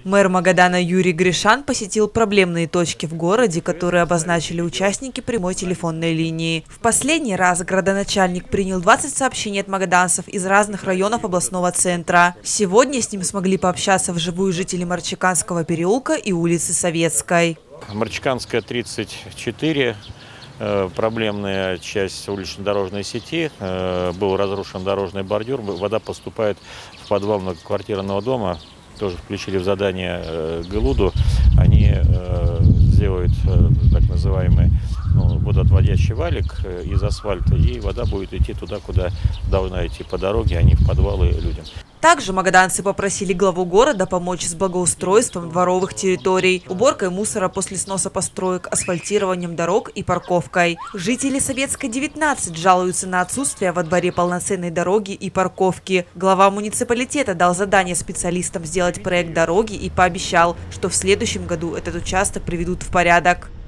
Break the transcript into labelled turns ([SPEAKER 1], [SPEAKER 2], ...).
[SPEAKER 1] Мэр Магадана Юрий Гришан посетил проблемные точки в городе, которые обозначили участники прямой телефонной линии. В последний раз градоначальник принял 20 сообщений от магаданцев из разных районов областного центра. Сегодня с ним смогли пообщаться вживую жители Марчиканского переулка и улицы Советской.
[SPEAKER 2] Марчиканская, 34. Проблемная часть улично-дорожной сети. Был разрушен дорожный бордюр. Вода поступает в подвал многоквартирного дома. Тоже включили в задание ГЛУДу. Они сделают так называемый водоотводящий валик из асфальта, и вода будет идти туда, куда должна идти, по дороге, а не в подвалы людям.
[SPEAKER 1] Также магаданцы попросили главу города помочь с благоустройством дворовых территорий, уборкой мусора после сноса построек, асфальтированием дорог и парковкой. Жители Советской, 19 жалуются на отсутствие во дворе полноценной дороги и парковки. Глава муниципалитета дал задание специалистам сделать проект дороги и пообещал, что в следующем году этот участок приведут в порядок.